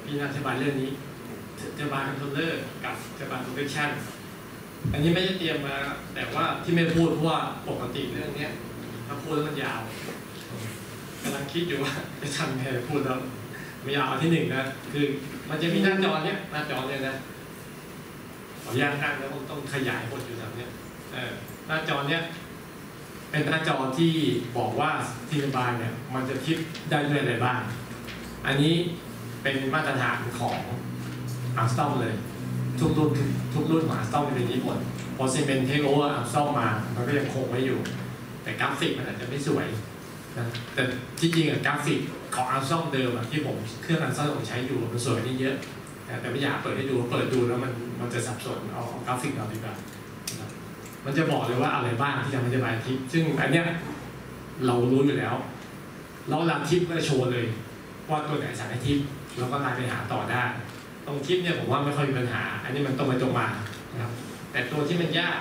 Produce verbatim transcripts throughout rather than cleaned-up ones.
พี่อธิบายเรื่องนี้เทอร์บานคอนโทรลเลอร์กับเทอร์บานโปรเทคชั่นอันนี้ไม่ได้เตรียมมาแต่ว่าที่ไม่พูดเพราะว่าปกติเรื่องนี้ถ้าพูดแล้วมันยาวกำลังคิดอยู่ว่าจะทำไงพูดแล้วไม่ยาวที่หนึ่งนะคือมันจะมีหน้าจอเนี้ยหน้าจอเนี้ยนะขออนุญาตตั้งแล้วผมต้องขยายบทอยู่แบบนี้หน้าจอเนี้ยเป็นหน้าจอที่บอกว่าทีมบานเนี่ยมันจะทิปได้ด้วยอะไรบ้างอันนี้เป็นมาตรฐานของอาร์มสตรองเลยทุกรุ่นทุกรุ่นของอาร์มสตรองเป็นอย่างนี้หมดพอซีเมนต์เทคโอเวอร์อาร์มสตรองมามันก็ยังคงไว้อยู่แต่กราฟิกมันอาจจะไม่สวยนะแต่ที่จริงอะกราฟิกของอาร์มสตรองเดิมอะที่ผมเครื่องอาร์มสตรองผมใช้อยู่มันสวยนี่เยอะแต่ไม่อยากเปิดให้ดูเปิดดูแล้วมันมันจะสับสนเอากราฟิกเราดีกว่ามันจะบอกเลยว่าอะไรบ้างที่จะมันจะบายทิปซึ่งอันเนี้ยเรารู้อยู่แล้วเราหลังทิปก็จะโชว์เลยว่าตัวไหนสั่งให้ทิปเราก็ไลน์ไปหาต่อได้ตรงทิปเนี่ยผมว่าไม่ค่อยมีปัญหาอันนี้มันตรงไปตรงมานะครับแต่ตัวที่มันยาก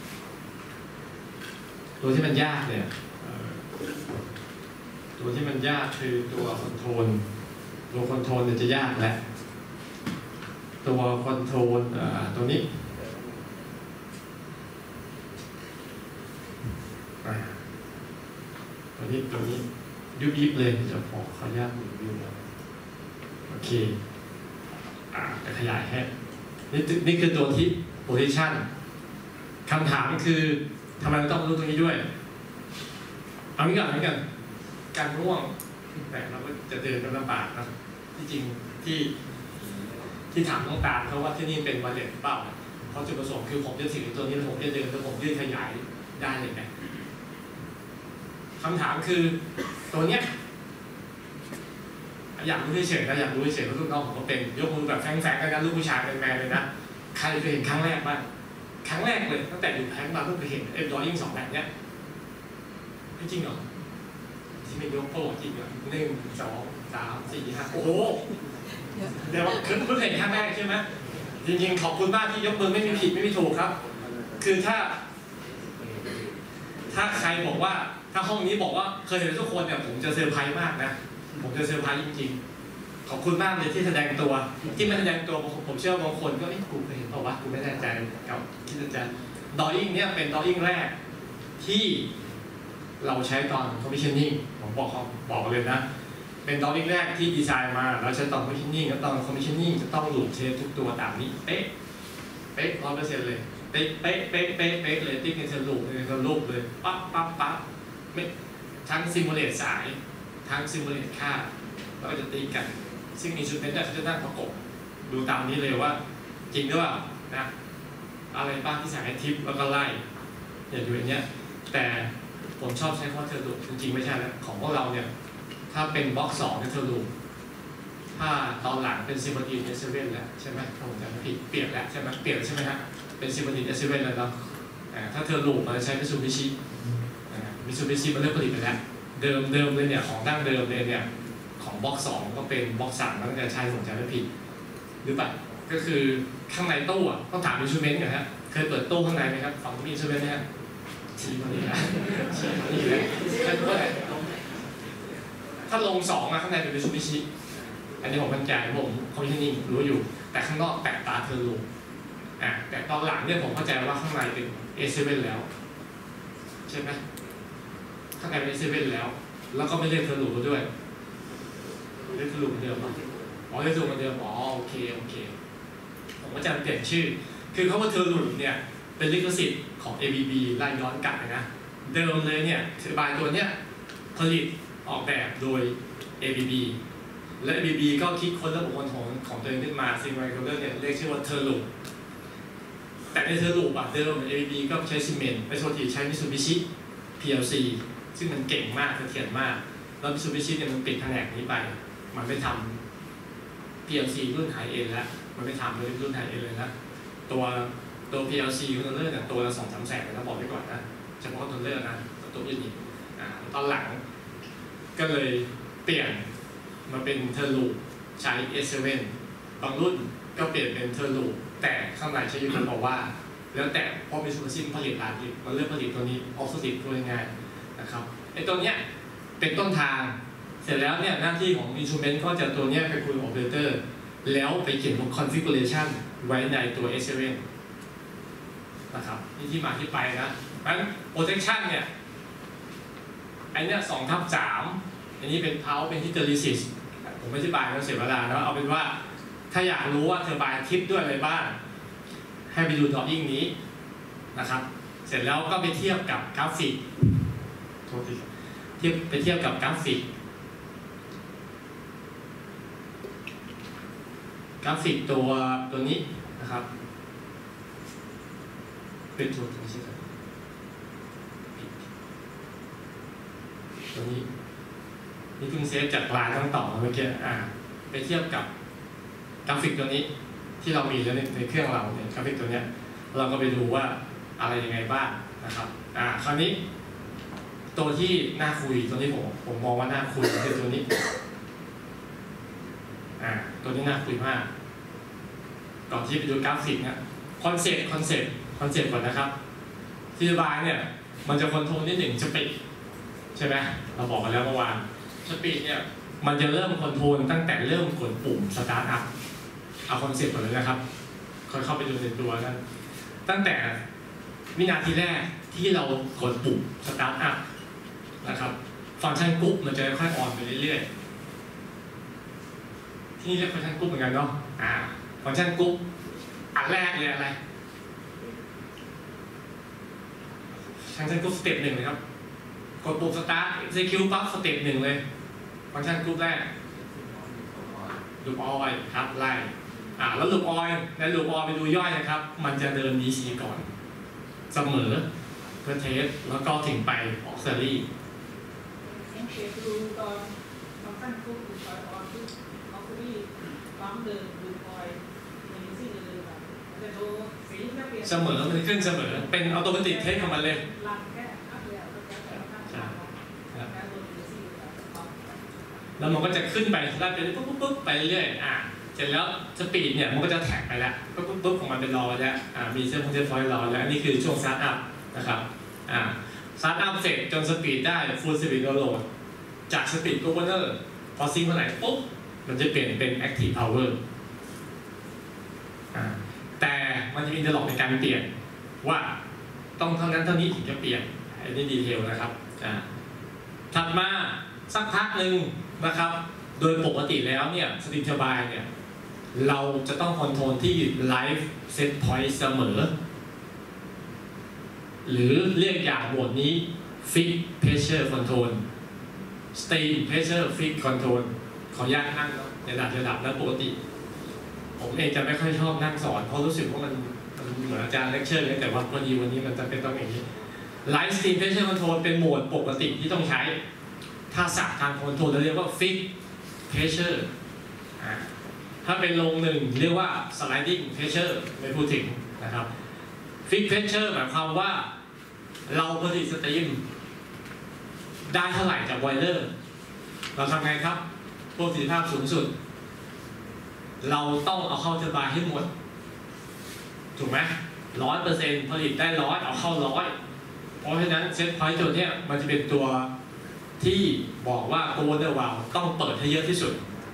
ตัวที่มันยากเนี่ยตัวที่มันยากคือตัวคอนโทรลตัวคอนโทรลเนี่ยจะยากแหละตัวคอนโทรลตัวนี้ตัวนี้ตัวนี้ยุบยิบเลยจะพอขออนุญาตรีวิวแล้วโอเคอ่าจะขยายให้นี่นี่คือตัวที่ position คำถามคือทำไมต้องรู้ตรงนี้ด้วยเอางี้ก่อนเอางี้ก่อนการง่วงแต่เราก็จะเดินกันลำบากนะที่จริงที่ที่ถามต้องตามเขาว่าที่นี่เป็นวันเด็กเปล่าเพราะจุดประสงค์คือผมจะถือตัวนี้แล้วผมจะเดินแล้วผมยืดขยายได้เลยไหมคำถามคือตัวเนี้ยอยากรู้เฉยๆนะอยากรู้เฉยๆว่าลูกน้องผมก็เป็นยกมือแบบแฝงๆกันลูกผู้ชายเป็นแมนเลยนะใครเคยเห็นครั้งแรกบ้างครั้งแรกเลยตั้งแต่อยู่แพงมาเพิ่งเคยเห็นเอ็มดอยิ่งสองแบบเนี้ยไม่จริงเหรอที่ไม่ยกโป้จริงเหรอหนึ่งสองสามสี่ห้าโอ้โหเดี๋ยวคือเพิ่งเห็นครั้งแรกใช่ไหมจริงๆขอบคุณมากที่ยกมือไม่มีผิดไม่มีถูกครับคือถ้าถ้าใครบอกว่าถ้าห้องนี้บอกว่าเคยเห็นทุกคนเนี่ยผมจะเซอร์ไพรส์มากนะผมจะเซอร์ไพรส์จริงๆขอบคุณมากเลยที่แสดงตัวที่ไม่แสดงตัวผมเชื่อบางคนก็เอ๊ะกูเคยเห็นเปล่าวะกูไม่แน่ใจกับที่อาจารย์ดอยิ่งเนี่ยเป็นดอยิ่งแรกที่เราใช้ตอน commissioning ผมบอกเขาบอกเลยนะเป็นดอยิ่งแรกที่ดีไซน์มาเราใช้ตอน commissioning แล้วตอน commissioning จะต้องหลุดเชฟทุกตัวตามนี้เป๊ะเป๊ะร้อยเปอร์เซ็นต์เลยเป๊ะเป๊ะเป๊ะเป๊ะเป๊ะเลยติ๊กในสรุปในสรุปเลยปั๊บปั๊บปั๊บไม่ทั้งซิมูเลตสายทั้งซิมูเลตค่าแล้วก็จะตีกันซึ่งมีชุดเป็นได้เขาจะนั่งประกบดูตามนี้เลยว่าจริงหรือเปล่านะอะไรบ้างที่สั่งให้ทิปแล้วก็ไล่อย่างอยู่อย่างเงี้ยแต่ผมชอบใช้คำว่าเทอร์ลูปจริงๆไม่ใช่แล้วของพวกเราเนี่ยถ้าเป็นบล็อกสองเนี่ยเทอร์ลูปถ้าตอนหลังเป็นซิมูเลตเอสเซเว่นแล้วใช่ไหมผมจำไม่ผิดเปลี่ยนแล้วใช่ไหมเปลี่ยนใช่ไหมฮะเป็นซิมูเลตเอสเซเว่นแล้วเนาะถ้าเทอร์ลูปมันจะใช้มิตซูบิชิมิตซูบิชิมันเริ่มผลิตไปแล้วเดิมเดิมเลยเนี่ยของดั้งเดิมเลยเนี่ยของบล็อกสองก็เป็นบล็อกสามมันจะใช้ผมจำไม่ผิดหรือเปล่าก็คือข้างในตู้อ่ะต้องถามอินสตรูเมนต์ก่อนฮะเคยเปิดตู้ข้างในไหมครับฝั่งมีอินสตรูเมนต์ไหมฮะชี้มาดีแล้วชี้มาดีแล้วถ้าลงสองมาข้างในเป็นมิตซูบิชิอันนี้ผมมั่นใจผมคอมมิชชั่นนิ่งรู้อยู่แต่ข้างนอกแตะตาเทอร์ลูปอ่ะแต่ตอนหลังเนี่ยผมเข้าใจว่าข้างในเป็นเอเซเว่นแล้วใช่ไหมข้างในเป็นเอเซเว่นแล้วแล้วก็ไม่เรียกเทอร์ลูปด้วยเรียกเทอร์ลูปเหมือนเดิมป่ะอ๋อเรียกเทอร์ลูปเหมือนเดิมอ๋อโอเคโอเคผมก็จะเปลี่ยนชื่อคือเขาว่าเทอร์ลูปเนี่ยเป็นลิขสิทธิ์ของ เอ บี บี ไล่ย้อนกลับนะเดิมเลยเนี่ยเทอร์บายตัวเนี้ยผลิตออกแบบโดย เอ บี บี และ เอ บี บี ก็คิดค้นระบบคอนโทรลของตัวเองขึ้นมาซิงไมโครเลอร์เนี่ยเรียกชื่อว่าเทอร์ลูปแต่ในเทอร์ลูปอะเดิม เอ บี บี ก็ใช้ซีเมนต์ไอโซทีใช้มิตซูบิชิ พี แอล ซี ซึ่งมันเก่งมากเสถียรมากแล้วมิตซูบิชิเนี่ยมันปิดแผนกนี้ไปมันไม่ทำ พี แอล ซี รุ่นไฮเอ็นแล้วมันไม่ทำเลยรุ่นไฮเอ็นเลยนะตัวตัว พี แอล ซี คอนโทรลเลอร์เนี่ยตัวละสองสามแสนเลยนะบอกไว้ก่อนนะเฉพาะคอนโทรลเลอร์นะตัวยูนิตตอนหลังก็เลยเปลี่ยนมาเป็นเทอร์ลูปใช้ เอส เซเว่น บางรุ่นก็เปลี่ยนเป็นเทอร์ลูปแต่ข้างในใช้ยูนิตบอกว่าแล้วแต่พอมีซูเปอร์ซิมผลิตหลายผลิตมันเริ่มผลิตตัวนี้ออกซิติดตัวง่ายนะครับไอ้ตัวเนี้ยเป็นต้นทางเสร็จแล้วเนี่ยหน้าที่ของอินสตรูเมนต์ก็จะตัวเนี้ยเป็นคุยโอเปอเรเตอร์แล้วไปเขียนพวก configuration ไว้ในตัว เอส เซเว่น นะครับนี่ที่มาที่ไปนะเพราะฉะนั้น protection เนี่ยไอเนี้ยสองทับสามอันนี้เป็น pulse เป็น hysteresis ผมไม่อธิบายแล้วเสียเวลาแล้วเอาเป็นว่าถ้าอยากรู้ว่าเทอร์ไบน์ทิปด้วยอะไรบ้างให้ไปดู drawing นี้นะครับเสร็จแล้วก็ไปเทียบกับกราฟิกโทษทีเทียบไปเทียบกับกราฟิกกราฟิกตัวตัวนี้นะครับเป็นตัวไม่ใช่ตัวนี้นี่เพิ่งเซฟจากลายทั้งต่อเมื่อกี้อ่าไปเทียบกับกราฟิกตัวนี้ที่เรามีแล้วในในเครื่องเราเนี่ยกราฟิกตัวเนี้ยเราก็ไปดูว่าอะไรยังไงบ้างนะครับอ่าคราวนี้ตัวที่น่าคุยตัวที่ผมผมมองว่าน่าคุยคือตัวนี้อ่าตัวนี้น่าคุยมากก่อนที่ไปดูกราฟิกเนี่ยคอนเซ็ปต์คอนเซ็ปต์คอนเซ็ปต์ก่อนนะครับซีบายเนี่ยมันจะคอนโทรลนิดหนึ่งสปีดใช่ไหมเราบอกกันแล้วเมื่อวานสปีดเนี่ยมันจะเริ่มคอนโทรลตั้งแต่เริ่มกดปุ่มสตาร์ทอัพเอาคอนเซ็ปต์ก่อนเลยนะครับค่อยเข้าไปดูในตัวกันตั้งแต่วินาทีแรกที่เรากดปุ่มสตาร์ทอัพนะครับฟังก์ชันกรุ๊ปมันจะค่อยๆออนไปเรื่อยๆที่นี่เรียกฟังก์ชันกรุ๊ปเหมือนกันเนาะอ่าฟังก์ชันกรุ๊ปอันแรกเลยอะไรฟังก์ชันกรุ๊ปสเต็ปหนึ่งเลยครับกดปุ่มสตาร์ท execute ปั๊บสเต็ปหนึ่งเลยฟังก์ชันกรุ๊ปแรกลูปออยครับไล่อ่าแล้วลูปออยในลูปออยไปดูย่อยนะครับมันจะเดิน ดี ซี ก่อนเสมอเพื่อเทสแล้วก็ถึงไปออกเซอรี่ดูตอนฟังก์ชันกรุ๊ปดูตอนออนที่ออกเซอรี่ปั๊มเดินลูปออยในดีซีเดินแบบจะดูสีไม่เปลี่ยนเสมอมันขึ้นเสมอเป็นอัตโนมัติเทสของมันเลยแล้วมันก็จะขึ้นไปไล่ไปปุ๊บปุ๊บปุ๊บไปเรื่อยอ่ะเสร็จแล้วสปีดเนี่ยมันก็จะแท็กไปแล้วปุ๊บปุ๊บปุ๊บของมันเป็นรอแล้วอ่ามีเซฟคอนเทนต์ฟอยล์รอแล้วอันนี้คือช่วงสตาร์ทอัพนะครับอ่าสตาร์ทอัพเสร็จจนสปีดได้ฟูลสปีดโหลดจากสปีดโกเวอร์เนอร์พอซิงค์เมื่อไหร่ปุ๊บมันจะเปลี่ยนเป็นแอคทีฟพาวเวอร์อ่าแต่มันจะมีอินเทอร์ล็อกในการเปลี่ยนว่าต้องเท่านั้นเท่านี้ถึงจะเปลี่ยนอันนี้ดีเทลนะครับอ่าถัดมาสักพักหนึ่งนะครับโดยปกติแล้วเนี่ยสตรีมเทอร์ไบน์เนี่ยเราจะต้องคอนโทรลที่ไลฟ์เซตพอยต์เสมอหรือเรียกอย่างโหมดนี้ Fix Pressure Control Steam Pressure Fix Control ขออนุญาตนั่งในระดับระดับแล้วปกติผมเองจะไม่ค่อยชอบนั่งสอนเพราะรู้สึกว่ามันมันเหมือนอาจารย์เลคเชอร์เลยแต่ว่าพอดีวันนี้มันจะเป็นต้องอย่างนี้ Live Steam Pressure Control เป็นโหมดปกติที่ต้องใช้ถ้าศัพท์ทางคอนโทรลเราเรียกว่า Fix Pressure ถ้าเป็นลงหนึ่งเรียกว่า Sliding Pressure ไม่พูดถึงนะครับ Fix Pressure หมายความว่าเราผลิตสตรีมได้เท่าไหร่จากบอยเลอร์เราทำไงครับประสิทธิภาพสูงสุดเราต้องเอาเข้าเทอร์ไบน์ให้หมดถูกไหมร้อยเปอร์เซ็นต์ผลิตได้ร้อยเอาเข้าร้อยเพราะฉะนั้นเซตพอยต์ตัวนี้มันจะเป็นตัวที่บอกว่าโกลเดอร์วาลต้องเปิดให้เยอะที่สุด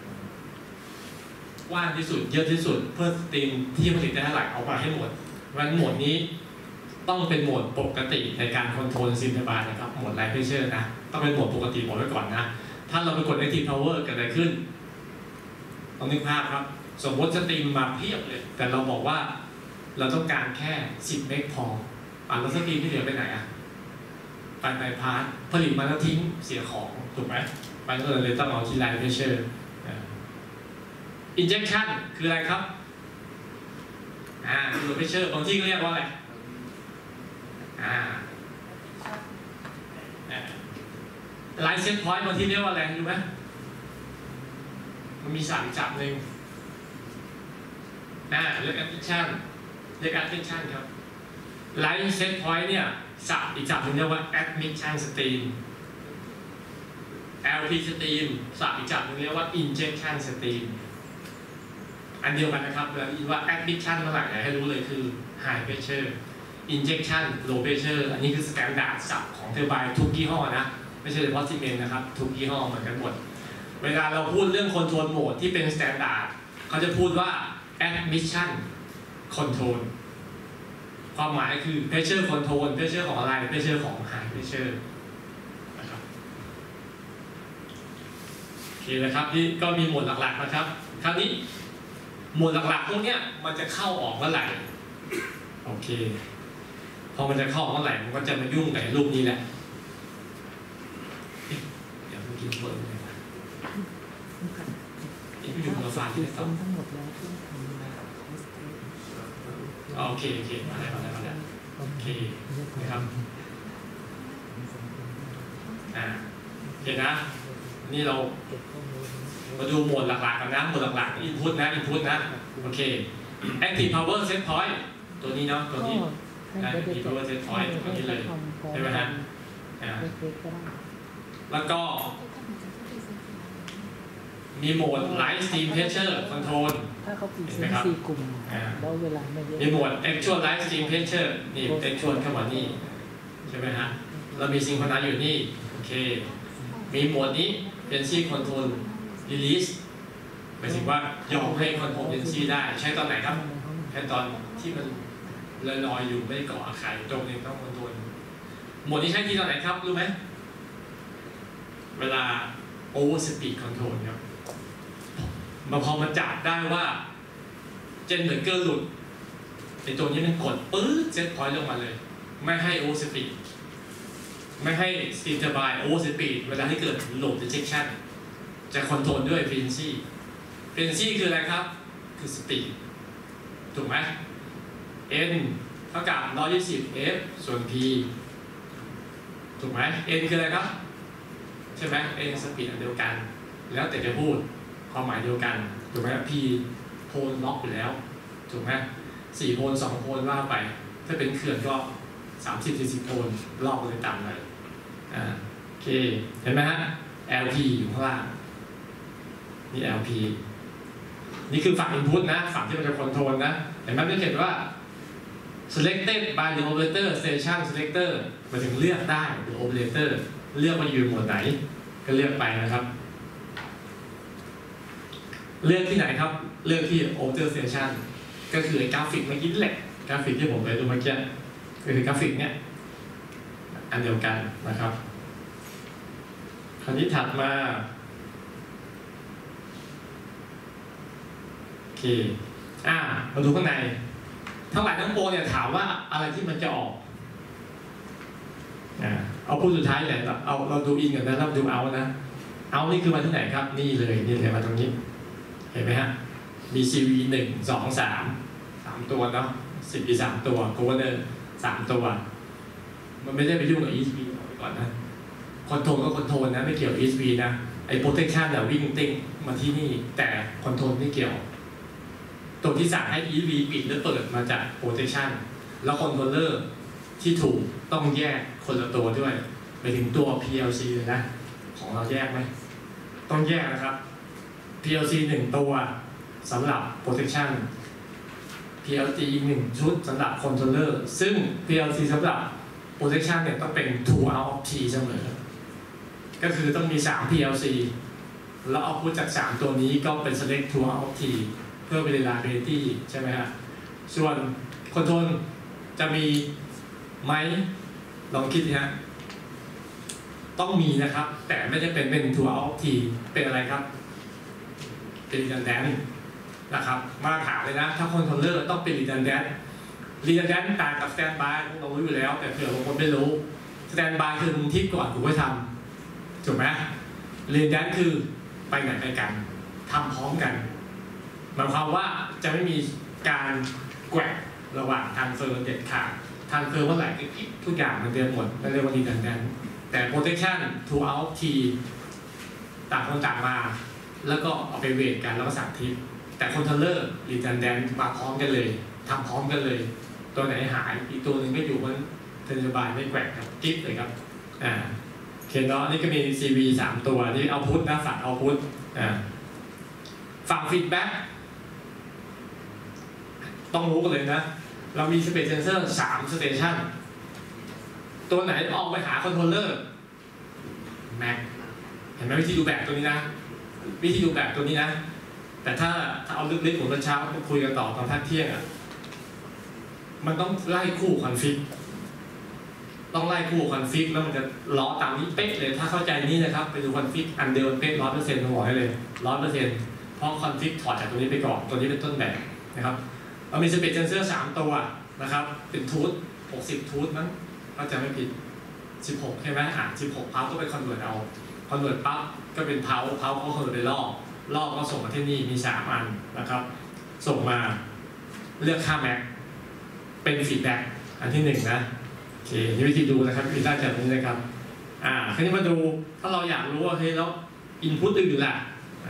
กว้างที่สุดเยอะที่สุดเพื่อสตรีมที่ผลิตได้เท่าไหร่เอามาให้หมดวันโหมดนี้ต้องเป็นโหมดปกติในการคอนโทรลซิมเทอร์ไบน์นะครับโหมดไลฟ์เพรสเชอร์นะต้องเป็นโหมดปกติหมดไว้ก่อนนะถ้าเราไปกด Active Power เกิดอะไรขึ้นต้องนึกภาพครับสมมติสตรีมมาเพียบเลยแต่เราบอกว่าเราต้องการแค่สิบเมกพออ่ะแล้วสตรีมที่เหลือไปไหนอ่ะไปไปพาร์ทผลิตมาแล้วทิ้งเสียของถูกไหมมันก็เลยต้องเอาที่ไลฟ์เพรสเชอร์ injection คืออะไรครับอ่าคือเพรสเชอร์บางที่ก็เรียกว่าอะไรอ่าไลฟ์เซตพอยต์บางที่เรียกว่าอะไรรู้ไหมมันมีสามจับหนึ่งอ่าเรียก admission เรียก admission ครับไลฟ์เซตพอยต์เนี่ยสับอีกสับหนึ่งเรียกว่า admission stream แอล พี stream สับอีกสับหนึ่งเรียกว่า injection stream อันเดียวกันนะครับเวลาที่ว่า admission เมื่อไหร่ให้รู้เลยคือ high pressure injection low pressure อันนี้คือ standard สับของเทอร์ไบน์ทุกยี่ห้อนะไม่ใช่เฉพาะซีเมนต์นะครับทุกยี่ห้อเหมือนกันหมดเวลาเราพูดเรื่องคอนโทรลโหมดที่เป็น standard เขาจะพูดว่า admission control ความหมายคือ pressure control pressure ของอะไร pressure ของ high pressure นะครับโอเคนะครับนี่ก็มีหมวดหลักๆนะครับคราวนี้หมวดหลักๆพวกเนี้ยมันจะเข้าออกเมื่อไหร่โอเคพอมันจะเข้าออกเมื่อไหร่มันก็จะมายุ่งกับรูปนี้แหละเดี๋ยวเมื่อกี้เปิดเลยนะนี่ไปดูมาฟังที่ไหนต่อทั้งหมดแล้วที่ทำมาโอเคโอเคมาแล้วมาแล้วมาแล้วโอเคนะครับอ่าโอเคนะนี่เรามาดูหมวดหลักๆกันนะหมวดหลักๆ input นะ input นะโอเค active power set point ตัวนี้เนาะตัวนี้นะ active power set point ตัวนี้เลยใช่ไหมฮะอ่าแล้วก็มีโหมด light steam pressure control ถ้าเขาปีเส้นสี่กลุ่มแล้วเวลาไม่เยอะมีโหมด actual light steam pressure นี่ actual เข้ามานี่ใช่ไหมฮะเรามี synchronize อยู่นี่โอเคมีโหมดนี้ frequency control release หมายถึงว่ายอมให้ control frequency ได้ใช้ตอนไหนครับแค่ตอนที่มันลอยๆอยู่ไม่ได้เกาะอาคารตรงนี้ต้อง control โหมดนี้ใช้ที่ตอนไหนครับรู้ไหมเวลา over speed control ครับมาพอมันจับได้ว่าเจนเบรกเกอร์หลุดไอตัวนี้มันกดปื๊ดเซตพอยต์ลงมาเลยไม่ให้ over speed ไม่ให้ steam turbine over speed เวลาที่เกิด load rejection จะคอนโทรลด้วย frequency frequency คืออะไรครับคือ speed ถูกไหม n เท่ากับหนึ่งร้อยยี่สิบ f ส่วน p ถูกไหม n คืออะไรครับใช่ไหม n สปีดอันเดียวกันแล้วแต่จะพูดความหมายเดียวกันถูกไหม p โพลล็อกอยู่แล้วถูกไหมสี่โพลสองโพลว่าไปถ้าเป็นเขื่อนก็สามสิบสี่สิบโพลลอกเลยต่ำเลยอ่าโอเคเห็นไหมฮะ แอล พี อยู่ข้างล่างนี่ แอล พี นี่คือฝั่ง input นะฝั่งที่มันจะคอนโทรลนะเห็นไหมมันเขียนว่า selected by the operator station selector หมายถึงเลือกได้ the operator เลือกว่าอยู่หมวดไหนก็เลือกไปนะครับเลือกที่ไหนครับเลือกที่ operator station ก็คือกราฟิกเมื่อกี้แหละกราฟิกที่ผมไปดูเมื่อกี้ก็คือกราฟิกเนี้ยอันเดียวกันนะครับคราวนี้ถัดมาโอเคอ่ามาดูข้างในทั้งหลายทั้งปวงเนี่ยถามว่าอะไรที่มันจะออกอ่าเอาพูดสุดท้ายเลยเอาเราดูอินกันนะเราดูเอานะเอานี่คือมาที่ไหนครับนี่เลยนี่เลยมาตรงนี้เห็นไหมฮะมี ซี วี หนึ่ง สอง สาม สามตัวเนาะสิบ อี สามตัว Governor สามตัวมันไม่ได้ไปยุ่งกับ อี เอส พี ก่อนนะคอนโทรลก็คอนโทรลนะไม่เกี่ยวกับ อี เอส พี นะไอ้ protection เนี่ยวิ่งติ้งมาที่นี่แต่คอนโทรลไม่เกี่ยวตัวที่สั่งให้ อี เอส พี ปิดหรือเปิดมาจาก protection แล้วคอนโทรลเลอร์ที่ถูกต้องแยกคนละตัวด้วยไปถึงตัว พี แอล ซี เลยนะของเราแยกไหมต้องแยกนะครับ พี แอล ซี หนึ่งตัวสำหรับ protection พี แอล ซี อีกหนึ่งชุดสำหรับ controller ซึ่ง พี แอล ซี สำหรับ protection เนี่ยต้องเป็น two out of t เสมอก็คือต้องมี สาม พี แอล ซี แล้วเอาพุทจาก สาม ตัวนี้ก็เป็น select two out of t เพื่อ reliability ใช่ไหมฮะส่วน control จะมีไหมลองคิดนะฮะต้องมีนะครับแต่ไม่ได้เป็นเป็น two out of t เป็นอะไรครับเป็น redundant นะครับมาตรฐานเลยนะถ้า controller ต้องเป็น redundant redundant ต่างกับ standby พวกเรารู้อยู่แล้วแต่เผื่อบางคนไม่รู้ standby คือมึงทิปก่อนกูไม่ทำถูกไหม redundant คือไปไหนไปกันทำพร้อมกันหมายความว่าจะไม่มีการแกว่งระหว่างทางเฟอร์เด็ดขาดทางเฟอร์เมื่อไหร่ก็ทุกอย่างมันเดินหมดนั่นเรียกว่า redundant แต่ protection two out t ต่างคนต่างมาแล้วก็เอาไปเวทกันแล้วก็สั่งทิปแต่ controller redundant มาพร้อมกันเลยทำพร้อมกันเลยตัวไหนหายอีกตัวหนึ่งก็อยู่มันเทนสบายไม่แกว่งครับกิ๊บเลยครับอ่าเคนเนาะนี่ก็มี ซี วี สามตัวที่เอาพุทนะฝั่งเอาพุทอ่าฝั่งฟีดแบ็กต้องรู้กันเลยนะเรามี Space Sensor สาม Station ตัวไหนออกไปหา Controller Mac เห็นไหมวิธีดูแบบตัวนี้นะวิธีดูแบบตัวนี้นะแต่ถ้าถ้าเอาลึกๆผมตอนเช้าคุยกันต่อตอนพักเที่ยงอ่ะมันต้องไล่คู่คอนฟิกต้องไล่คู่คอนฟิกแล้วมันจะล้อตามนี้เป๊ะเลยถ้าเข้าใจนี้นะครับไปดูคอนฟิกอันเดิมเป๊ะร้อยเปอร์เซ็นต์หัวให้เลยร้อยเปอร์เซ็นต์เพราะคอนฟิกถอดจากตัวนี้ไปก่อนตัวนี้เป็นต้นแบบนะครับเรามีสเปซเซนเซอร์สามตัวนะครับเป็นทูธหกสิบทูธมั้งถ้าจำไม่ผิดสิบหกใช่ไหมอ่ะสิบหกเพาก็ไปคอนเวิร์ตเอาคอนเวิร์ตปั๊บก็เป็นเพาเพาก็คอนเวิร์ตไปลอกลอกก็ส่งมาที่นี่มีสามอันนะครับส่งมาเลือกค่าแม็กเป็นฟีดแบ็กอันที่หนึ่งนะโอเคนี่วิธีดูนะครับวิธีได้จากนี้นะครับอ่าคราวนี้มาดูถ้าเราอยากรู้ว่าเฮ้ยแล้วอินพุตอื่นล่ะ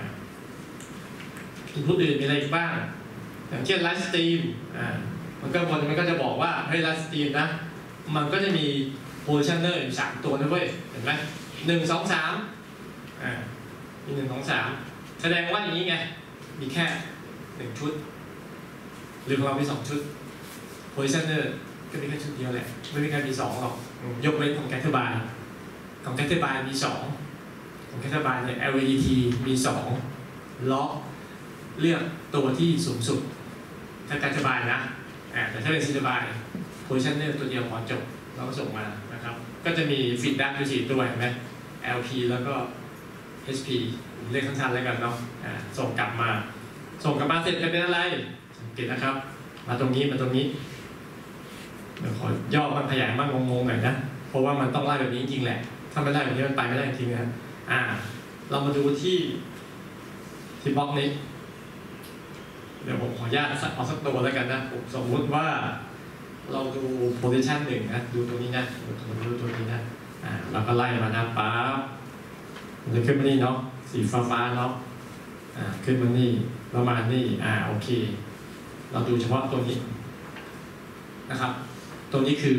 อินพุตอื่นมีอะไรอีกบ้างอย่างเช่นไลฟ์สตรีมอ่ามันก็บนมันก็จะบอกว่าเฮ้ยไลฟ์สตรีมนะมันก็จะมีโพซิชันเนอร์อยู่สามตัวนะเว้ยเห็นไหมหนึ่งสองสามอ่ามีหนึ่งสองสามแสดงว่าอย่างนี้ไงมีแค่หนึ่งชุดหรือของเรามีสองชุดโพซิชันเนอร์ก็มีแค่ชุดเดียวแหละไม่มีใครมีสองหรอกยกเว้นของแคทเทอร์บายของแคทเทอร์บายมีสองของแคทเทอร์บายเนี่ย แอล วี ดี ที มีสองล็อกเลือกตัวที่สูงสุดถ้าแคทเทอร์บายนะแต่ถ้าเป็นซีเทอร์บายโพซิชันเนอร์ตัวเดียวพอจบเราก็ส่งมานะครับก็จะมีฟีดแบ็กด้วยสี่ตัวเห็นไหม แอล พี แล้วก็ เอช พี เรียกสั้นๆแล้วกันเนาะส่งกลับมาส่งกลับมาเสร็จจะเป็นอะไรสังเกตนะครับมาตรงนี้มาตรงนี้เดี๋ยวขอย่อมันขยายมากงงๆหน่อยนะเพราะว่ามันต้องไล่แบบนี้จริงๆแหละถ้าไม่ไล่แบบนี้มันไปไม่ได้จริงๆนะอ่าเรามาดูที่ที่บล็อกนี้เดี๋ยวผมขออนุญาตเอาสักตัวแล้วกันนะผมสมมุติว่าเราดูโพซิชันหนึ่งนะดูตัวนี้นะดูตัวนี้ดูตัวนี้นะอ่าเราก็ไล่มานะปั๊บมันจะขึ้นมานี่เนาะสีฟ้าๆเนาะอ่าขึ้นมานี่ประมาณนี่อ่าโอเคเราดูเฉพาะตัวนี้นะครับตัวนี้คือ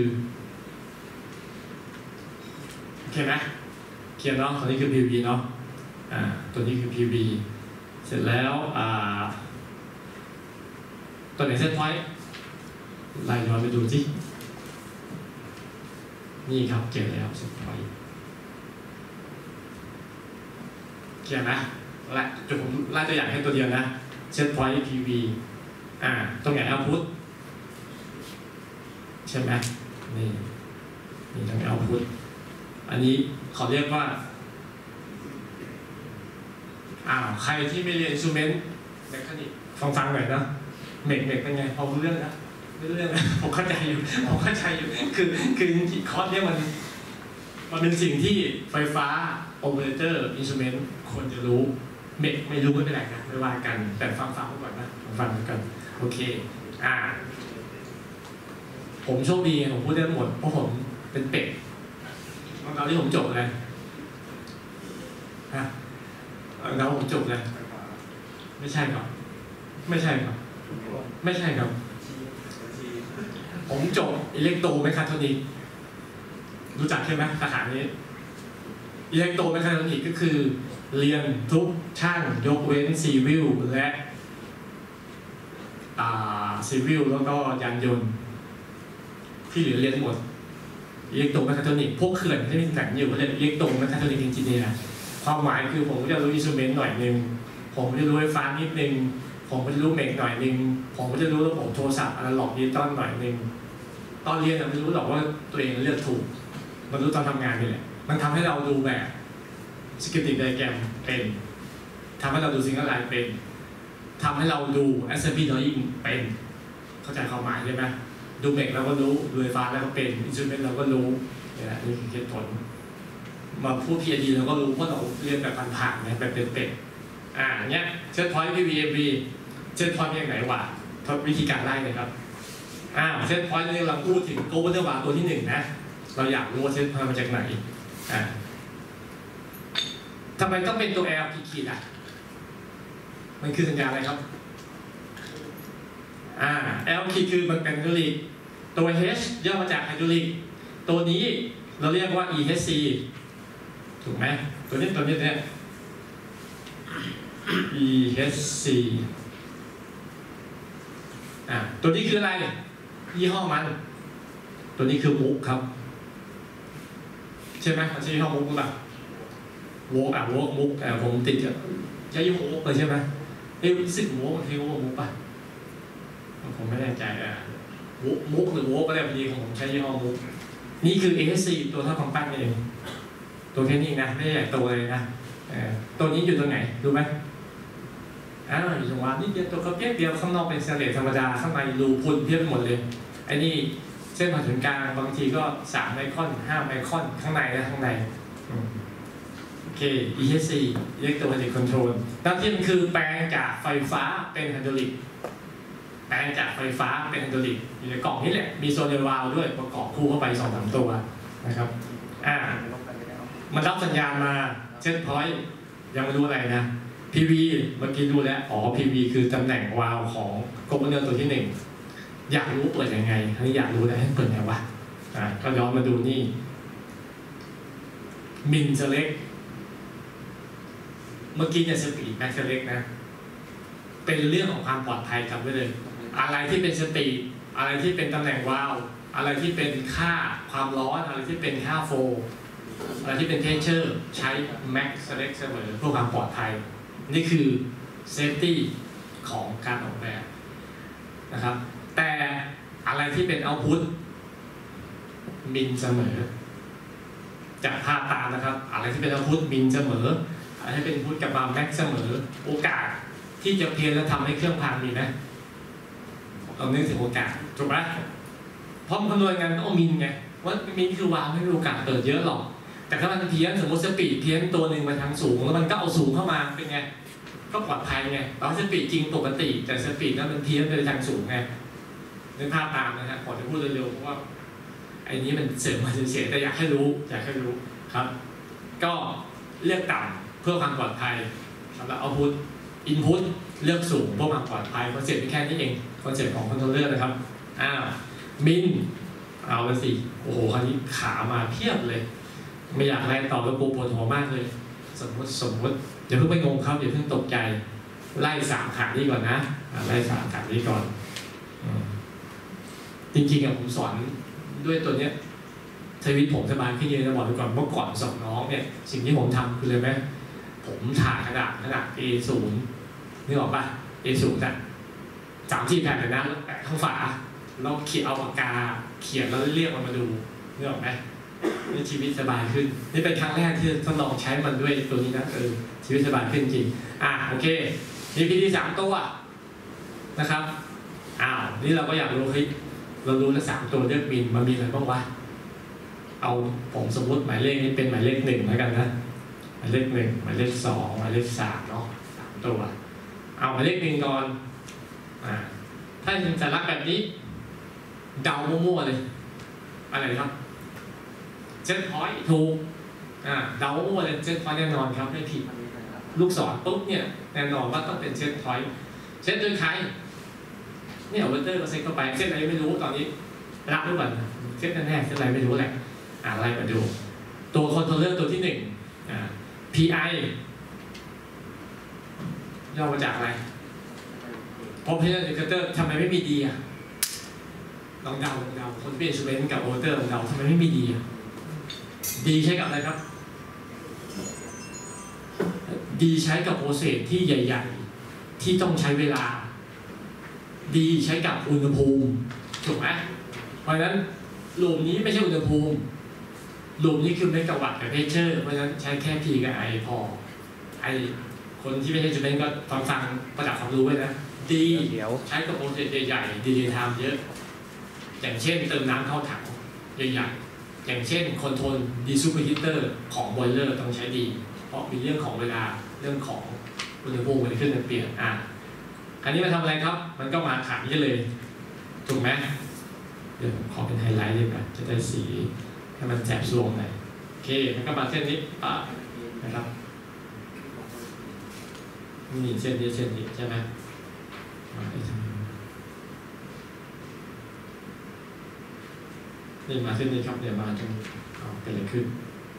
โอเคไหมเขียนเนาะตัวนี้คือ พี วี เนาะอ่าตัวนี้คือ พี วี เสร็จแล้วอ่าตัวไหนเซตพอยต์ไล่ย้อนไปดูสินี่ครับเจอแล้วเซตพอยต์เขียนนะและจุดผมไล่ตัวอย่างให้ตัวเดียวนะเซตพอยต์ พี วี อ่าตรงไหนเอาพุทใช่ไหมนี่นี่ตรงไหนเอาพุทอันนี้เขาเรียกว่าอ้าวใครที่ไม่เรียนอินสตรูเมนต์เมคานิกฟังๆหน่อยนะเมกเมกเป็นไงพอรู้เรื่องนะรู้เรื่องนะผมเข้าใจอยู่ผมเข้าใจอยู่คือคือคอร์สเนี้ยมันมันเป็นสิ่งที่ไฟฟ้าโอเปอเรเตอร์อินสตรูเมนต์ควรจะรู้เมกไม่รู้ไม่เป็นไรนะไม่ว่ากันแต่ฟังฟังก่อนนะฟังกันโอเคอ่าผมโชคดีผมพูดได้หมดเพราะผมเป็นเป็ดตอนที่ผมจบเลยฮะตอนผมจบเลยไม่ใช่ครับไม่ใช่ครับไม่ใช่ครับผมจบอิเล็กโทรแมคคาทรอนิกส์รู้จักใช่ไหมสาขานี้อิเล็กโทรแมคคาทรอนิกส์ก็คือเรียนทุกช่างยกเว้นซีวิลและซีวิลแล้วก็ยานยนต์ที่เหลือเรียนหมดอิเล็กโทรแมคคาทรอนิกส์พวกเขื่อนที่มีแข่งอยู่เรียนอิเล็กโทรแมคคาทรอนิกส์เอนจิเนียร์ความหมายคือผมจะรู้อินสตรูเมนต์หน่อยนึงผมจะรู้ไฟฟ้านิดนึงผมจะรู้เมกหน่อยนึงผมจะรู้ระบบโทรศัพท์อนาล็อกดิจิตอลหน่อยนึงตอนเรียนเราไม่รู้หรอกว่าตัวเองเลือกถูกมันรู้ตอนทำงานนี่แหละมันทำให้เราดูแบบสกิลติกไดแกรมเป็นทำให้เราดูซิงเกิลไลน์เป็นทำให้เราดู assembly drawing เป็นเข้าใจความหมายใช่ไหมดูเมกเราก็รู้ดูไฟฟ้าเราก็เป็นอินสตรูเมนต์เราก็รู้นี่แหละนี่คือเหตุผลมาพูด พี ไอ ดี เราก็รู้เพราะเราเรียนแบบผ่านๆนะแบบเป็นๆอ่าเนี้ยเซตพอยต์ พี วี เอ็ม วี เซตพอยต์เป็นยังไงวะทดวิธีการไล่เลยครับอ่าเซตพอยต์นี่เราพูดถึงโกลบอลเดอร์บาร์ตัวที่หนึ่งนะเราอยากรู้ว่าเซตพอยต์มาจากไหนอ่าทำไมต้องเป็นตัว L ขีดๆอ่ะมันคือสัญญาณอะไรครับอ่า L ขีดคือมันเป็นไฮดรอลิกตัว H ย่อมาจากไฮดรอลิกตัวนี้เราเรียกว่า อี เอช ซี ถูกไหมตัวนี้ตัวนี้เนี่ย อี เอช ซี อ่าตัวนี้คืออะไรยี่ห้อมันตัวนี้คือมุกครับใช่ไหมมันใช่ยี่ห้อมุกหรือเปล่าโวกอ่ะโวกมุกแต่ผมติดจะยี่ห้อมุกเลยใช่ไหมเอ้ยรู้สึกโว้มันคือโว้มุกป่ะผมไม่แน่ใจอ่ะมุกหรือโว้ก็ได้พอดีของผมใช้ยี่ห้อมุกนี่คือ เอ เอส ซี ตัวเท่าของปั้นเองตัวแค่นี้นะไม่ใหญ่โตเลยนะตัวนี้อยู่ตรงไหนดูไหมอ้าวอยู่ตรงวานนี่เดียวตัวก็เพี้ยเดียวข้างนอกเป็นสเลดธรรมดาข้างในรูพุนเพี้ยหมดเลยไอ้นี่เส้นผ่าศูนย์กลางบางทีก็สามไมครอนห้าไมครอนข้างในนะข้างในโอเค อี เอส ซี Electrostatic Control หน้าที่มันคือแปลงจากไฟฟ้าเป็นไฮดรอลิกแปลงจากไฟฟ้าเป็นไฮดรอลิกอยู่ในกล่องนี้แหละมีโซเลวาลด้วยประกอบคู่เข้าไปสองสามตัวนะครับอ่ามันรับสัญญาณมาเซตพอยต์ยังไม่รู้อะไรนะ พี วี เมื่อกี้ดูแล้วอ๋อ พี วี คือตำแหน่งวาล์วของคอมโพเนอร์ตัวที่หนึ่งอยากรู้เปิดยังไงอันนี้อยากรู้แล้วให้เปิดไงวะอ่าก็ย้อนมาดูนี่มินจะเล็กเมื่อกี้เนี่ยสปีดแม็กซ์เล็กนะเป็นเรื่องของความปลอดภัยจำไว้เลยอะไรที่เป็นสปีดอะไรที่เป็นตำแหน่งวาล์วอะไรที่เป็นค่าความร้อนอะไรที่เป็นค่าโฟล์อะไรที่เป็นเทเชอร์ใช้แม็กซ์เล็กเสมอเพื่อความปลอดภัยนี่คือเซฟตี้ของการออกแบบนะครับแต่อะไรที่เป็นเอาท์พุตมินเสมอจากภาพตามนะครับอะไรที่เป็นเอาท์พุตมินเสมออะไรที่เป็นพุตกับมาแม็กเสมอโอกาสที่จะเพี้ยนแล้วทำให้เครื่องพังมีไหมเรานึกถึงโอกาสถูกไหมเพราะมันคำนวณงานต้องเอามินไงว่ามินคือวางไม่มีโอกาสเกิดเยอะหรอกแต่ถ้ามันเพี้ยนสมมติสปีดเพี้ยนตัวหนึ่งมาทางสูงแล้วมันก็เอาสูงเข้ามาเป็นไงก็ปลอดภัยไงตอนสปีดจริงปกติแต่สปีดนั้นมันเพี้ยนไปทางสูงไงนึกภาพตามนะฮะขอจะพูดเร็วๆเพราะว่าไอ้นี้มันเสริมมาเฉยๆแต่อยากให้รู้อยากให้รู้ครับก็เลือกต่ำเพื่อความปลอดภัยสำหรับเอาพุทอินพุตเลือกสูงเพื่อความปลอดภัยคอนเซ็ปต์เป็นแค่นี้เองคอนเซ็ปต์ของคอนโทรลเลอร์นะครับอ้าวมินเอาละสิโอ้โหคราวนี้ขามาเพียบเลยไม่อยากไล่ต่อแล้วกูปวดหัวมากเลยสมมติสมมติอย่าเพิ่งไปงงครับอย่าเพิ่งตกใจไล่สามขานี้ก่อนนะไล่สามขานี้ก่อนจริงๆอะผมสอนด้วยตัวเนี้ยชีวิตผมสบายขึ้นเยอะนะบอกไปก่อนเมื่อก่อนสอนน้องเนี่ยสิ่งที่ผมทำคือเลยไหมผมถ่ายกระดาษขนาด เอ ศูนย์ นึกออกป่ะ เอ ศูนย์ อ่ะสามที่แผ่นเลยนะแปะข้างฝาเราเขียนเอาปากกาเขียนแล้วเรียกมันมาดูนึกออกไหมนี่ชีวิตสบายขึ้นนี่เป็นครั้งแรกที่ทดลองใช้มันด้วยตัวนี้นะเออชีวิตสบายขึ้นจริงอ่ะโอเคมีพีดีสามตัวนะครับอ้าวนี่เราก็อยากรู้เฮ้ยเรารู้แล้วสามตัวเลือกมินมันมีอะไรบ้างวะเอาผมสมมติหมายเลขนี้เป็นหมายเลขหนึ่งแล้วกันนะหมายเลขหนึ่งหมายเลขสองหมายเลขสามเนาะสามตัวเอาหมายเลขหนึ่งก่อนอ่าถ้าเป็นสัญลักษณ์แบบนี้เดามั่วๆเลยอะไรครับเซ็ตพอยต์ถูกอ่าเดามั่วเลยเซ็ตพอยต์แน่นอนครับไม่ผิดลูกศรปุ๊บเนี่ยแน่นอนว่าต้องเป็นเซ็ตพอยต์เซ็ตโดยใครเนี่ยเวอร์เตอร์เราเซ็ตเข้าไปเซ็ตอะไรไม่รู้ตอนนี้รับไว้ก่อนเซ็ตแน่ๆเซ็ตอะไรไม่รู้แหละอะไรมาดูตัวคอนโทรลเลอร์ตัวที่หนึ่งอ่า พี ไอ ย่อมาจากอะไรPotential Indicator ทำไมไม่มีดีอ่ะลองเดาลองเดาคนเป็นอินสตรูเมนต์กับโอเตอร์ลองเดาทำไมไม่มีดีอ่ะดีใช้กับอะไรครับดีใช้กับโปรเซสที่ใหญ่ๆที่ต้องใช้เวลาดีใช้กับอุณหภูมิถูกไหมเพราะฉะนั้นลูปนี้ไม่ใช่อุณหภูมิลูปนี้คือเมกะวัตต์กับเพชเชอร์เพราะฉะนั้นใช้แค่ P กับ I พอไอคนที่ไม่ใช่อินสตรูเมนต์ก็ฟังฟังประดับความรู้ไว้นะดีใช้กับโปรเซสใหญ่ๆดีๆทำเยอะอย่างเช่นเติมน้ำเข้าถังใหญ่ๆอย่างเช่นคอนโทรลดีซูเปอร์ฮีเตอร์ของบอยเลอร์ต้องใช้ดีเพราะมีเรื่องของเวลาเรื่องของอุณหภูมิมันขึ้นมันเปลี่ยนอ่ะคราวนี้มาทำอะไรครับมันก็มาขันนี้เลยถูกไหมเดี๋ยวขอเป็นไฮไลท์เลยนะจะได้สีให้มันแสบสวงหน่อยโอเคมันก็มาเส้นนี้ป่ะนะครับนี่เส้นนี้เส้นนี้ใช่ไหมนี่มาเส้นนี้ครับเดี๋ยวมาตรงเป็นอะไรขึ้น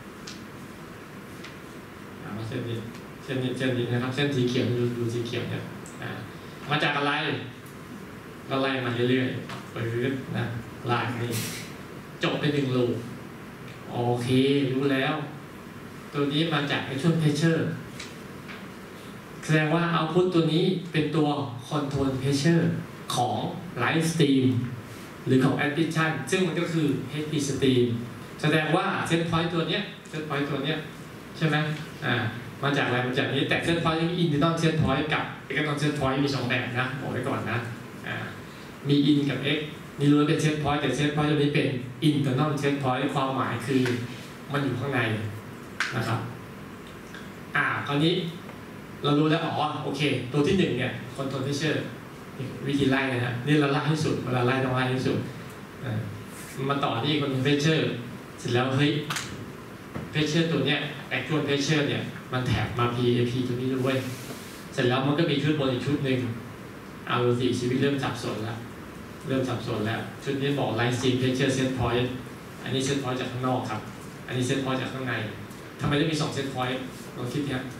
มาเส้นนี้เส้นนี้เส้นนี้นะครับเส้นสีเขียวดูดูสีเขียวเนี่ยมาจากอะไรก็ไล่มาเรื่อยๆไปเรื่อยๆนะลากนี่จบไปหนึ่งลูปโอเครู้แล้วตัวนี้มาจากไอ้ช่วงเพชเชอร์แสดงว่าเอาพุตตัวนี้เป็นตัว control pressure ของ light stream หรือของ admission ซึ่งมันก็คือ เอช พี stream แสดงว่า set point ตัวเนี้ย set point ตัวเนี้ยใช่ไหมอ่ามาจากอะไรมาจากนี้แต่ set point มี internal set point กับ external set point มีสองแบบนะบอกไว้ก่อนนะอ่ามี in กับ x นี่รู้ว่าเป็น set point แต่ set point ตัวนี้เป็น internal set point ความหมายคือมันอยู่ข้างในนะครับอ่าคราวนี้เรารู้แล้วอ๋อโอเคตัวที่หนึ่งเนี่ย control pressure วิธีไล่นะฮะนี่เราไล่ให้สุดเวลาไล่ต้องไล่ให้สุดมาต่อที่ control pressure เสร็จแล้วเฮ้ย pressure ตัวเนี้ย actual pressure เนี่ยมันแถบมา พี เอ พี ตัวนี้ด้วยเสร็จแล้วมันก็มีชุดบนอีกชุดหนึ่งเอาสิชีวิตเริ่มสับสนแล้วเริ่มสับสนแล้วชุดนี้บอก line stream pressure set point อันนี้ set point จากข้างนอกครับอันนี้ set point จากข้างในทำไมต้องมีสอง set point ลองคิดครับ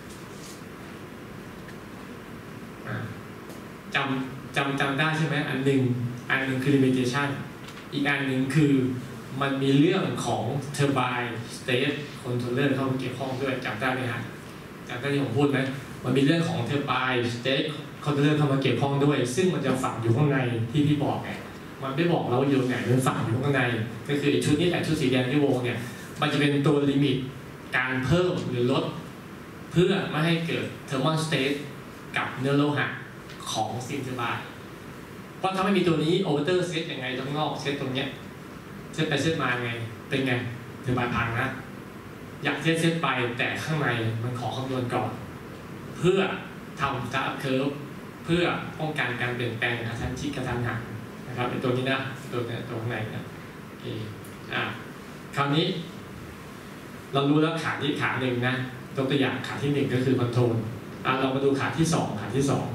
จำจำจำได้ใช่ไหมอันหนึ่งอันหนึ่งคือ limitation อีกอันหนึ่งคือมันมีเรื่องของ turbine state controller เข้ามาเกี่ยวข้องด้วยจำได้ไหมฮะจำได้ที่ผมพูดไหมมันมีเรื่องของ turbine state controller เข้ามาเกี่ยวข้องด้วยซึ่งมันจะฝังอยู่ข้างในที่พี่บอกไงมันไม่บอกเราอยู่ไหนมันฝังอยู่ข้างในก็คือชุดนี้แหละชุดสีแดงที่วงเนี่ยมันจะเป็นตัวลิมิตการเพิ่มหรือลดเพื่อไม่ให้เกิด thermal state กับเนื้อโลหะของซิมเทอร์ไบน์เพราะถ้าไม่มีตัวนี้โอเวอร์เตอร์เซตยังไงต้องนอกเซตตรงเนี้ยเซตไปเซตมาไงเป็นไงเทอร์ไบน์พังนะอยากเซตเซตไปแต่ข้างในมันขอคำนวณก่อนเพื่อทำสตาร์ทเคิร์ฟเพื่อป้องกันการเปลี่ยนแปลงกระชั้นชิดกระทันหันนะครับเป็นตัวนี้นะตัวนี้ตัวข้างในนะโอเคอ่ะคราวนี้เรารู้แล้วขาที่ขาหนึ่งนะยกตัวอย่างขาที่หนึ่งก็คือคอนโทรลอ่ะเรามาดูขาที่สองขาที่สอง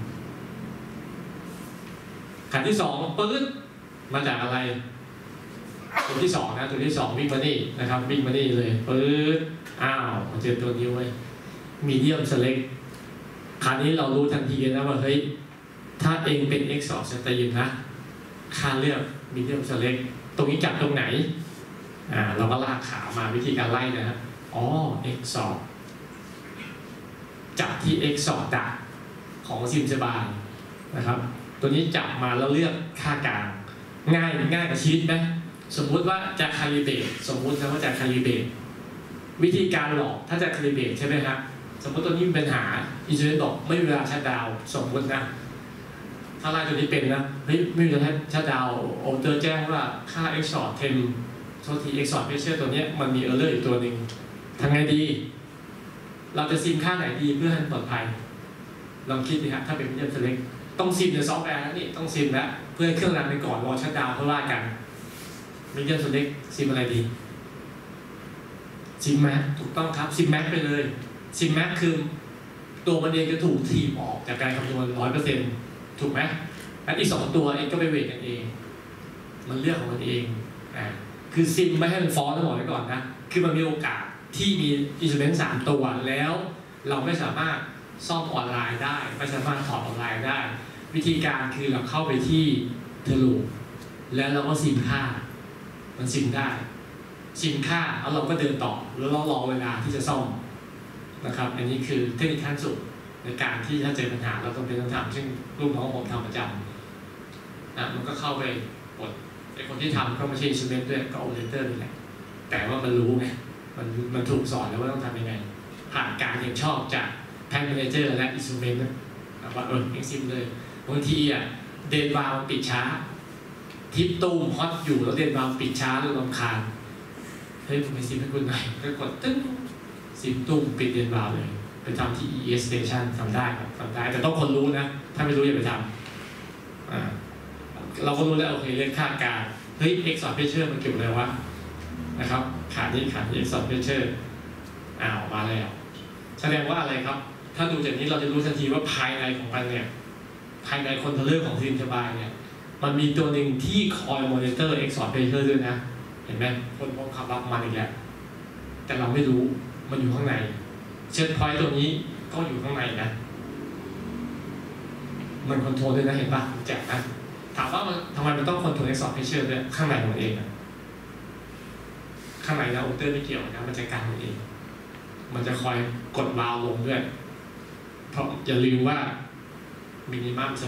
ขาที่สองปื๊ดมาจากอะไรตัวที่สองนะตัวที่สองวิ่งมานี่นะครับวิ่งมานี่เลยปื๊ดอ้าวเจอตัวนี้ไว้มีเดียมสเล็กคราวนี้เรารู้ทันทีนะว่าเฮ้ยถ้าเองเป็น x สองสตรีมนะค่าเลือกมีเดียมสเล็กตรงนี้จับตรงไหนอ่าเราก็ลากขามาวิธีการไล่นะฮะอ๋อ x สองจับที่ x สองดักของซิมเซบานนะครับตัวนี้จับมาแล้วเลือกค่ากลางง่ายง่ายกับชีวิตไหมสมมุติว่าจะคาลิเบรตสมมุตินะว่าจะคาลิเบรตวิธีการหลอกถ้าจะคาลิเบรตใช่ไหมครับสมมติตัวนี้มีปัญหาอินจูเนตบอกไม่มีเวลาชัดดาวสมมตินะถ้าไล่ตัวนี้เป็นนะเฮ้ยไม่มีเวลาชัดดาวโอเตอร์แจ้งว่าค่า x สองเทมโทษที x สองเพชเชอร์ตัวนี้มันมีเออร์เลอร์อีกตัวหนึ่งทำไงดีเราจะซิมค่าไหนดีเพื่อให้ปลอดภัยลองคิดดิครับถ้าเป็นมิเดียมเล็กต้องซิมในซอฟต์แวร์แล้วนี่ต้องซิมแล้วเพื่อให้เครื่องรันไปก่อนรอชัดดาวน์เพื่อว่ากันมิเดียมเล็กซิมอะไรดีซิมแม็กถูกต้องครับซิมแม็กไปเลยซิมแม็กคือตัวมันเองจะถูกทีมออกจากการคำนวณร้อยเปอร์เซ็นต์ถูกไหมและอีกสองตัวเองก็ไปเวทกันเองมันเลือกของมันเองอ่าคือซิมไม่ให้มันฟอลต์ทั้งหมดไว้ก่อนนะคือมันมีโอกาสที่มีอินสตรูเมนต์สามตัวแล้วเราไม่สามารถซ่อมออนไลน์ได้ไม่สามารถถอดออนไลน์ได้วิธีการคือเราเข้าไปที่เทลูแล้วเราก็ซิมค่ามันซิมได้ซิมค่าแล้วเราก็เดินต่อแล้วเรารอเวลาที่จะซ่อมนะครับอันนี้คือเทคนิคขั้นสุดในการที่ถ้าเจอปัญหาเราต้องเป็นต้องทำซึ่งลูกน้องผมทำประจำอ่ะมันก็เข้าไปกดไอ้คนที่ทำก็ไม่ใช่อินสตรูเมนต์ด้วยก็โอเปอเรเตอร์นี่แหละแต่ว่ามันรู้ไงมันมันถูกสอนแล้วว่าต้องทำยังไงผ่านการเห็นชอบจากแพนเมเนเจอร์และอินสตรูเมนต์นะว่าเออเอ็กซิมเลยบางทีอ่ะเดนวาลปิดช้าทิปตูมฮอตอยู่แล้วเดนวาลปิดช้าแล้วรำคาญเฮ้ยผมไปซิมให้คุณหน่อยก็กดตึ้งซิมตุ้มปิดเดนวาลเลยไปทำที่ อี เอส Station ทำได้ครับทำได้แต่ต้องคนรู้นะถ้าไม่รู้อย่าไปทำอ่าเราก็รู้แล้วโอเคเรียกค่ากลางเฮ้ย x of pressure มันเกี่ยวอะไรวะนะครับขานี้ขาที่ x of pressure อ้าวมาแล้วแสดงว่าอะไรครับถ้าดูจากนี้เราจะรู้ทันทีว่าภายในของมันเนี่ยภายในคอนโทรลเลอร์ของซิมเทอร์ไบน์เนี่ยมันมีตัวหนึ่งที่คอยมอนิเตอร์ x of pressure ด้วยนะเห็นไหมคนพบขับรับมันอีกแล้วแต่เราไม่รู้มันอยู่ข้างในเช็ดพอยต์ตัวนี้ก็อยู่ข้างในนะมันคอนโทรลด้วยนะเห็นปะแจกนะถามว่ามันทำไมมันต้องคอนโทรล x of pressure ด้วยข้างในของมันเองนะข้างในนะโอเตอร์ไม่เกี่ยวนะมันจะการมันเองมันจะคอยกดวาล์วลงด้วยเพราะอย่าลืมว่ามินิมัม